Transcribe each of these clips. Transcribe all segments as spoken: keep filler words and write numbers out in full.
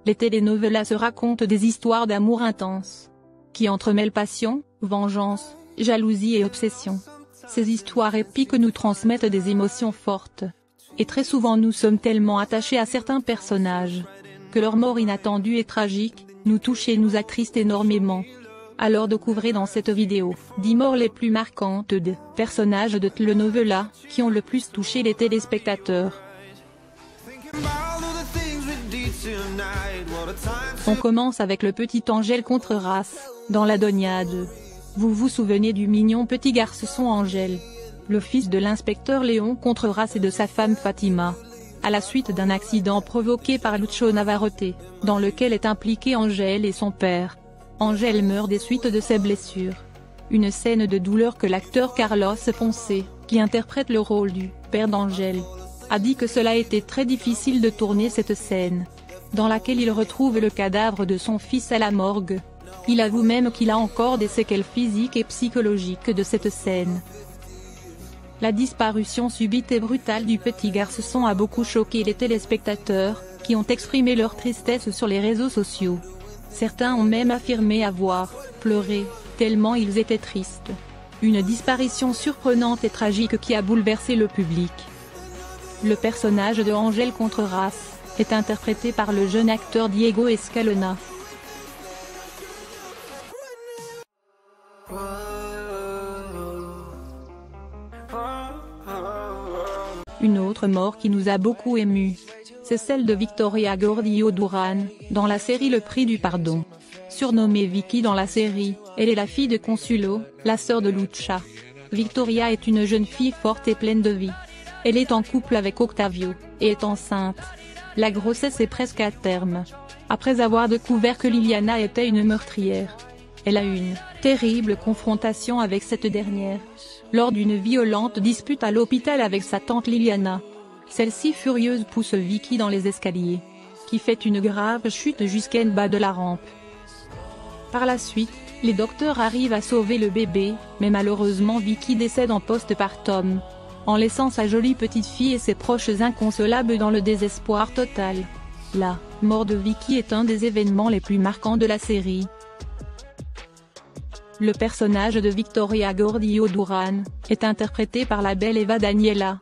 les telenovelas se racontent des histoires d'amour intenses, qui entremêlent passion, vengeance, jalousie et obsession. Ces histoires épiques nous transmettent des émotions fortes. Et très souvent nous sommes tellement attachés à certains personnages, que leur mort inattendue et tragique, nous touche et nous attriste énormément. Alors découvrez dans cette vidéo, dix morts les plus marquantes de personnages de telenovelas, qui ont le plus touché les téléspectateurs. On commence avec le petit Angèle Contreras, dans La Doniade. Vous vous souvenez du mignon petit garçon Angèle, le fils de l'inspecteur Léon Contreras et de sa femme Fatima. À la suite d'un accident provoqué par Lucho Navarrete, dans lequel est impliqué Angèle et son père. Angèle meurt des suites de ses blessures. Une scène de douleur que l'acteur Carlos Ponce, qui interprète le rôle du père d'Angèle, a dit que cela a été très difficile de tourner cette scène, dans laquelle il retrouve le cadavre de son fils à la morgue. Il avoue même qu'il a encore des séquelles physiques et psychologiques de cette scène. La disparition subite et brutale du petit garçon a beaucoup choqué les téléspectateurs, qui ont exprimé leur tristesse sur les réseaux sociaux. Certains ont même affirmé avoir pleuré, tellement ils étaient tristes. Une disparition surprenante et tragique qui a bouleversé le public. Le personnage de Angèle Contreras est interprété par le jeune acteur Diego Escalona. Une autre mort qui nous a beaucoup émus, c'est celle de Victoria Gordillo Durán, dans la série Le Prix du Pardon. Surnommée Vicky dans la série, elle est la fille de Consuelo, la sœur de Lucha. Victoria est une jeune fille forte et pleine de vie. Elle est en couple avec Octavio, et est enceinte. La grossesse est presque à terme. Après avoir découvert que Liliana était une meurtrière, elle a une terrible confrontation avec cette dernière, lors d'une violente dispute à l'hôpital avec sa tante Liliana. Celle-ci furieuse pousse Vicky dans les escaliers, qui fait une grave chute jusqu'en bas de la rampe. Par la suite, les docteurs arrivent à sauver le bébé, mais malheureusement Vicky décède en postpartum, en laissant sa jolie petite fille et ses proches inconsolables dans le désespoir total. La mort de Vicky est un des événements les plus marquants de la série. Le personnage de Victoria Gordillo Durán est interprété par la belle Eva Daniela.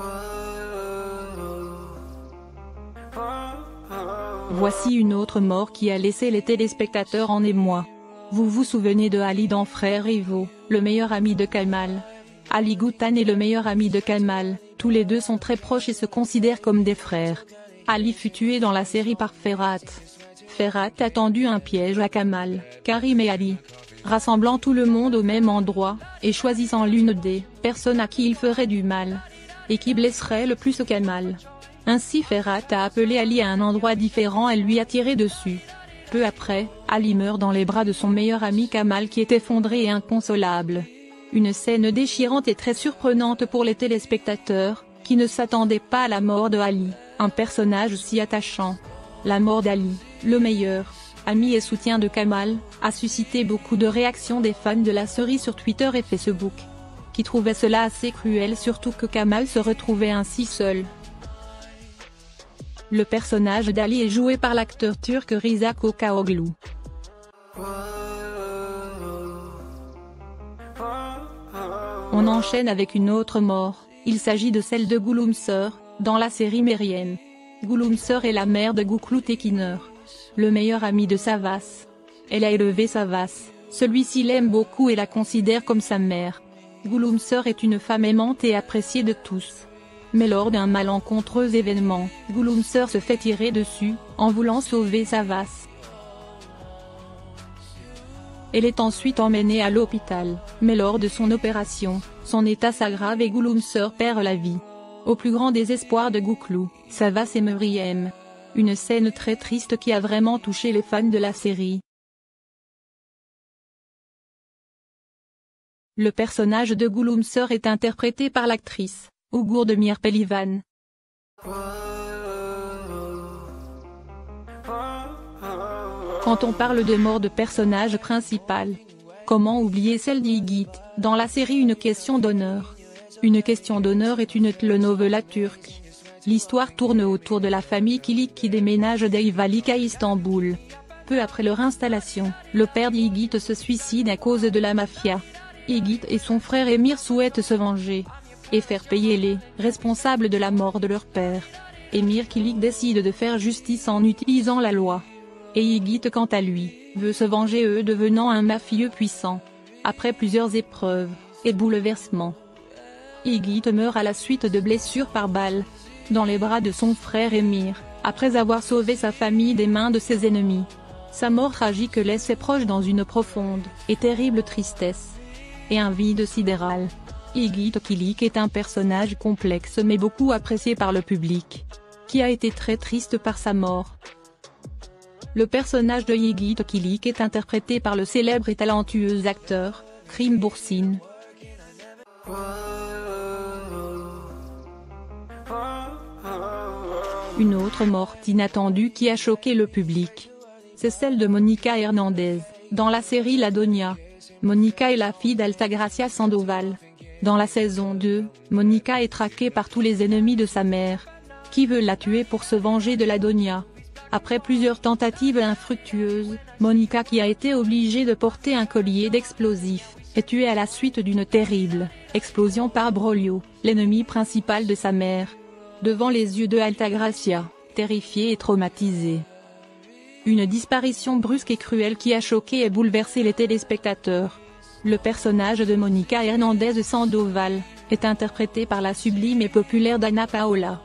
Voici une autre mort qui a laissé les téléspectateurs en émoi. Vous vous souvenez de Ali dans Frères Rivaux, le meilleur ami de Kamal. Ali Goutan est le meilleur ami de Kamal, tous les deux sont très proches et se considèrent comme des frères. Ali fut tué dans la série par Ferhat. Ferhat a tendu un piège à Kamal, Karim et Ali, rassemblant tout le monde au même endroit, et choisissant l'une des personnes à qui il ferait du mal, et qui blesserait le plus Kamal. Ainsi Ferhat a appelé Ali à un endroit différent et lui a tiré dessus. Peu après, Ali meurt dans les bras de son meilleur ami Kamal qui est effondré et inconsolable. Une scène déchirante et très surprenante pour les téléspectateurs, qui ne s'attendaient pas à la mort de Ali, un personnage si attachant. La mort d'Ali, le meilleur ami et soutien de Kamal, a suscité beaucoup de réactions des fans de la série sur Twitter et Facebook, qui trouvaient cela assez cruel, surtout que Kamal se retrouvait ainsi seul. Le personnage d'Ali est joué par l'acteur turc Rıza Kocaoglu. On enchaîne avec une autre mort, il s'agit de celle de Gülümser, dans la série Meryem. Gülümser est la mère de Göklu Tekiner, le meilleur ami de Savas. Elle a élevé Savas, celui-ci l'aime beaucoup et la considère comme sa mère. Gülümser est une femme aimante et appréciée de tous. Mais lors d'un malencontreux événement, Gülümser se fait tirer dessus, en voulant sauver Savas. Elle est ensuite emmenée à l'hôpital, mais lors de son opération, son état s'aggrave et Gülümser perd la vie. Au plus grand désespoir de Göklu, Savas et Meryem. Une scène très triste qui a vraiment touché les fans de la série. Le personnage de Gülümser est interprété par l'actrice Uğur Demirpelivan. Quand on parle de mort de personnage principal, comment oublier celle d'Igit, dans la série Une question d'honneur. Une question d'honneur est une telenovela turque. L'histoire tourne autour de la famille Kilik qui déménage d'Ayvalik à Istanbul. Peu après leur installation, le père d'Igit se suicide à cause de la mafia. Igit et son frère Emir souhaitent se venger et faire payer les responsables de la mort de leur père. Emir Kilik décide de faire justice en utilisant la loi. Et Igit quant à lui, veut se venger eux devenant un mafieux puissant. Après plusieurs épreuves et bouleversements, Igit meurt à la suite de blessures par balle dans les bras de son frère Emir, après avoir sauvé sa famille des mains de ses ennemis. Sa mort tragique laisse ses proches dans une profonde et terrible tristesse et un vide sidéral. Igit Kilik est un personnage complexe mais beaucoup apprécié par le public, qui a été très triste par sa mort. Le personnage de Igit Kilik est interprété par le célèbre et talentueux acteur, Krim Boursine. Une autre mort inattendue qui a choqué le public, c'est celle de Mónica Hernández, dans la série La Doña. Mónica est la fille d'Altagracia Sandoval. Dans la saison deux, Mónica est traquée par tous les ennemis de sa mère, qui veut la tuer pour se venger de la Doña. Après plusieurs tentatives infructueuses, Mónica qui a été obligée de porter un collier d'explosifs, est tuée à la suite d'une terrible explosion par Broglio, l'ennemi principal de sa mère, devant les yeux de Altagracia, terrifiée et traumatisée. Une disparition brusque et cruelle qui a choqué et bouleversé les téléspectateurs. Le personnage de Mónica Hernández Sandoval est interprété par la sublime et populaire Dana Paola.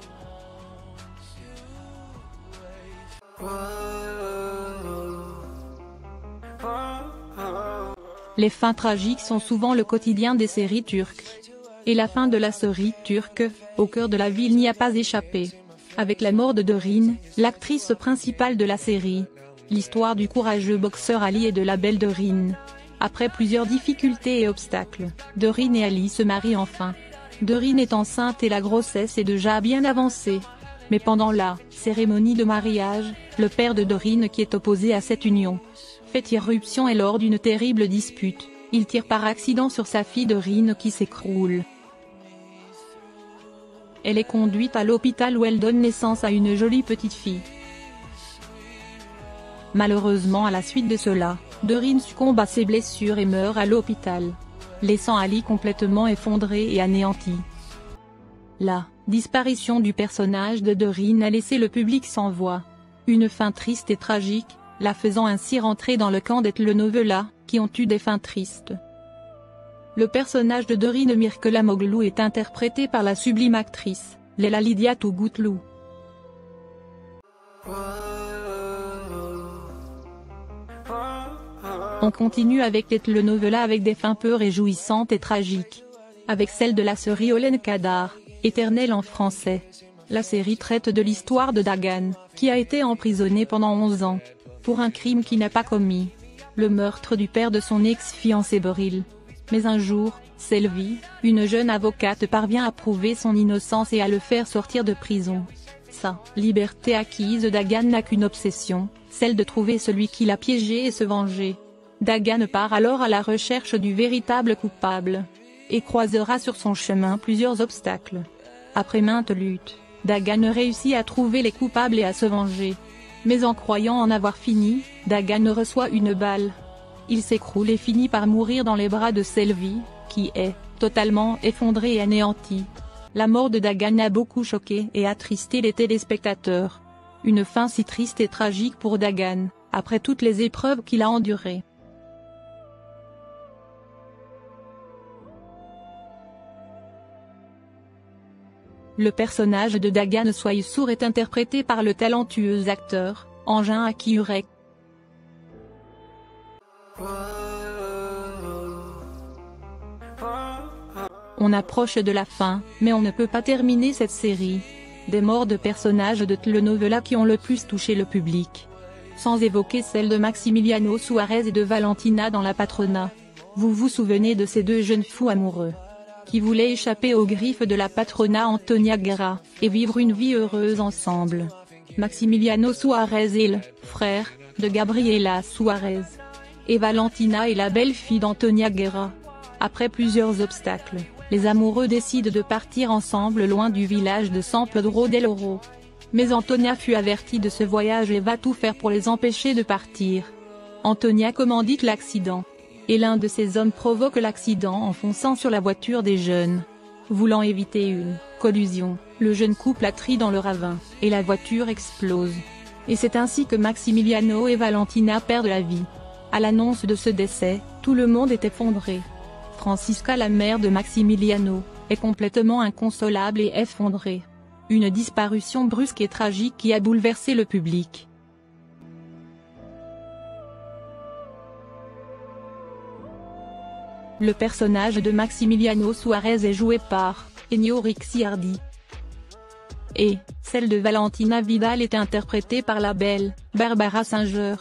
Les fins tragiques sont souvent le quotidien des séries turques. Et la fin de la série turque, au cœur de la ville n'y a pas échappé. Avec la mort de Dorin, l'actrice principale de la série. L'histoire du courageux boxeur Ali et de la belle Dorin. Après plusieurs difficultés et obstacles, Dorin et Ali se marient enfin. Dorin est enceinte et la grossesse est déjà bien avancée. Mais pendant la cérémonie de mariage, le père de Dorin qui est opposé à cette union, fait irruption et lors d'une terrible dispute, il tire par accident sur sa fille Dorin qui s'écroule. Elle est conduite à l'hôpital où elle donne naissance à une jolie petite fille. Malheureusement à la suite de cela, Dorin succombe à ses blessures et meurt à l'hôpital, laissant Ali complètement effondré et anéanti. La disparition du personnage de Dorin a laissé le public sans voix. Une fin triste et tragique, la faisant ainsi rentrer dans le camp des telenovelas, qui ont eu des fins tristes. Le personnage de Dorin Mirkelamoglu est interprété par la sublime actrice, Leyla Lydia Tougutlu. On continue avec les telenovelas avec des fins peu réjouissantes et tragiques. Avec celle de la série Olen Kadar, Éternel en français. La série traite de l'histoire de Dagan, qui a été emprisonné pendant onze ans, pour un crime qu'il n'a pas commis. Le meurtre du père de son ex-fiancé Boril. Mais un jour, Selvi, une jeune avocate parvient à prouver son innocence et à le faire sortir de prison. Sa liberté acquise, Dagan n'a qu'une obsession, celle de trouver celui qui l'a piégé et se venger. Dagan part alors à la recherche du véritable coupable, et croisera sur son chemin plusieurs obstacles. Après maintes luttes, Dagan réussit à trouver les coupables et à se venger. Mais en croyant en avoir fini, Dagan reçoit une balle. Il s'écroule et finit par mourir dans les bras de Selvi, qui est totalement effondrée et anéantie. La mort de Dagan a beaucoup choqué et attristé les téléspectateurs. Une fin si triste et tragique pour Dagan, après toutes les épreuves qu'il a endurées. Le personnage de Dagan Soysour est interprété par le talentueux acteur, Engin Akiyurek. On approche de la fin, mais on ne peut pas terminer cette série. Des morts de personnages de telenovelas qui ont le plus touché le public. Sans évoquer celle de Maximiliano Suarez et de Valentina dans La Patrona. Vous vous souvenez de ces deux jeunes fous amoureux qui voulaient échapper aux griffes de la Patrona Antonia Guerra, et vivre une vie heureuse ensemble. Maximiliano Suarez est le frère de Gabriela Suarez. Et Valentina est la belle-fille d'Antonia Guerra. Après plusieurs obstacles, les amoureux décident de partir ensemble loin du village de San Pedro del Oro. Mais Antonia fut avertie de ce voyage et va tout faire pour les empêcher de partir. Antonia commandite l'accident. Et l'un de ces hommes provoque l'accident en fonçant sur la voiture des jeunes. Voulant éviter une collision, le jeune couple atterrit dans le ravin, et la voiture explose. Et c'est ainsi que Maximiliano et Valentina perdent la vie. À l'annonce de ce décès, tout le monde est effondré. Francisca, la mère de Maximiliano, est complètement inconsolable et effondrée. Une disparition brusque et tragique qui a bouleversé le public. Le personnage de Maximiliano Suarez est joué par Ennio Ricciardi. Et celle de Valentina Vidal est interprétée par la belle Barbara Singer.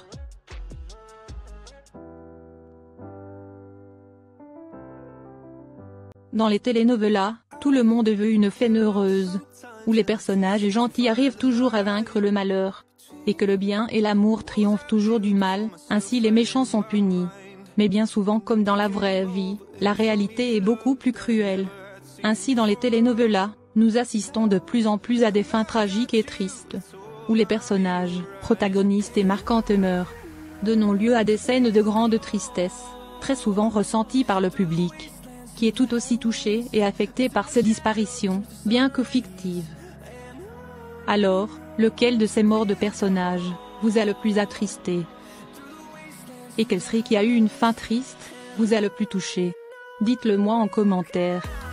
Dans les telenovelas, tout le monde veut une fin heureuse, où les personnages gentils arrivent toujours à vaincre le malheur, et que le bien et l'amour triomphent toujours du mal, ainsi les méchants sont punis. Mais bien souvent, comme dans la vraie vie, la réalité est beaucoup plus cruelle. Ainsi dans les telenovelas, nous assistons de plus en plus à des fins tragiques et tristes, où les personnages, protagonistes et marquantes meurent, donnant lieu à des scènes de grande tristesse, très souvent ressenties par le public, qui est tout aussi touché et affecté par ces disparitions, bien que fictives. Alors, lequel de ces morts de personnages vous a le plus attristé? Et quelle série qui a eu une fin triste vous a le plus touché? Dites-le moi en commentaire.